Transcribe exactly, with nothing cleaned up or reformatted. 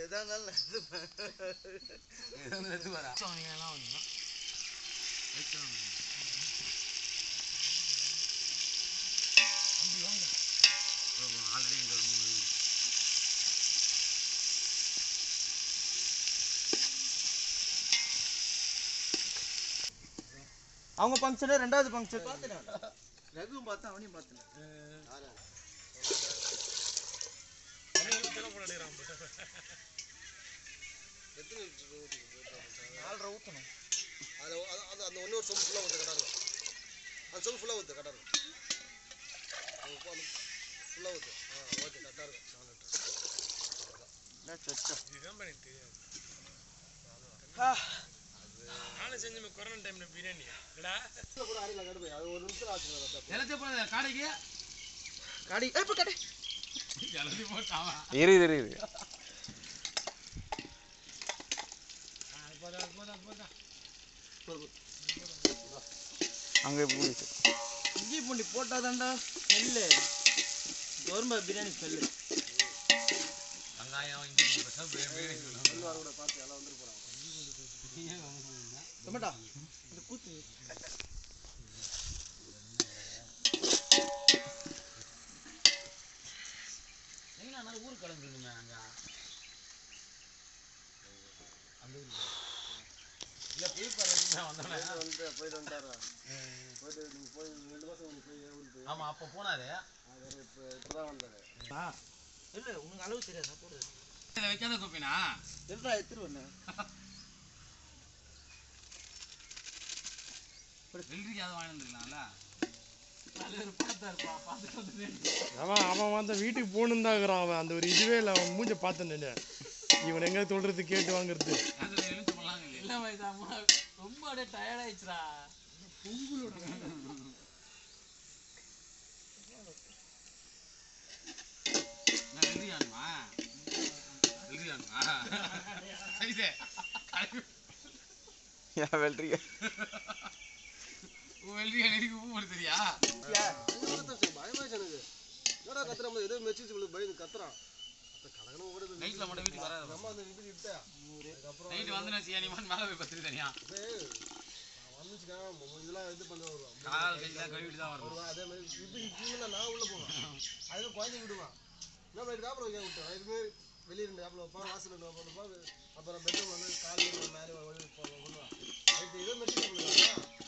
எதா இருந்தாலும் எடுத்து வரா நீங்களாம் வந்து ஆல்ரெடி இந்த ஒரு மூணு அவங்க ஃபங்க்ஷனு ரெண்டாவது ஃபங்க்ஷன் பார்த்துட்டேன் ரகுவும் பார்த்தேன் அவனையும் பார்த்தேன் நாலரை ஊற்றணும் அதில் அது அந்த ஒன்று ஒரு சொம்பு ஃபுல்லாக ஊற்ற கட்டாரு அந்த சொம்பு ஃபுல்லாக ஊற்று கட்டாரு ஃபுல்லாக ஊற்று ஆ ஓகே கரெக்டாக இருக்கும் நாலு லிட்டர் இதுதான் பண்ணி தெரியாது நானும் செஞ்சு கொரோனா டைமில் பிரியாணி இல்லடா கூட அரையில் கடுப்பு அது ஒரு நிமிஷம் ஆச்சு எல்லாத்தையும் போனது காடைக்கு காடி இப்போ கடை எல்லாத்தையும் போட்டாவா இருக்குது இருக்குது அங்கே இஞ்சி பூண்டி போட்டாதான்டா ஸ்மெல்லு கவர்மெண்ட் பிரியாணி ஸ்மெல்லு வெங்காயம் இஞ்சி பூண்டு கூட பார்த்து எல்லாம் வந்துட்டு போகிறாங்க டொமேட்டோ இந்த கூத்து எங்கன்னா ஊருக்கு கிளம்பிடுமே அங்கே அந்த ஊருக்கு இல்லை புதுப்பாறை வந்தோன்னே வந்து போயிட்டு வந்துட்டாரா போயிட்டு நீங்கள் போய் ரெண்டு மாதம் உங்களுக்கு போய் ஊருக்கு போய் ஆமாம் அப்போ போனாரு அவர் இப்போ இப்போ தான் வந்தார் ஆ இல்லை உனக்கு அளவு தெரியாது போடு இதை வைக்காத கோப்பினா எதுடா எடுத்துட்டு வந்தேன் வெள்ளரிக்காத வாங்கிட்டுருக்கலாம்ல அவன் அவன் வந்து வீட்டுக்கு போகணுன்னு தான் இருக்கிறான் அவன் அந்த ஒரு இதுவே இல்லை அவன் மூஞ்ச பார்த்தேன்னு இவன் எங்கே சொல்றது கேட்டு வாங்குறது ரொம்ப அப்படியே டயர்ட் ஆயிடுச்சுடா வெள்ளரியானுமா வெள்ளரியானுமா வெள்ளரிக்கா வெள்ளரிக்கா நெருக்கி உப்பு போட தெரியா பயமாச்சு எனக்கு என்னடா கத்துறான் ஏதோ மெச்சிச்சு பயந்து கத்துறான் நைட்ல மட்டும் வீட்டுக்கு வராது நம்ம அந்த வீட்டுக்கு விட்டா நைட் வந்து நான் சியானிமான் மேலே போய் பத்திரி தனியா வந்துச்சுக்கா இதெல்லாம் இது பண்ண வருவான் கால் கையெல்லாம் கழுவிட்டு தான் வருவான் அதே மாதிரி இது இப்படின்னா நான் உள்ள போவேன் அதுவே குழந்தை விடுவான் என்ன நைட்டு காப்பில் வைக்க விட்டேன் நைட்டுமே வெளியே ரெண்டு காப்பில் வைப்பான் வாசல் ரெண்டு வைப்பான் அப்புறம் பெட்ரூம் வந்து காலையில் மேலே பண்ணுவான் நைட்டு இதே மெச்சிச்சு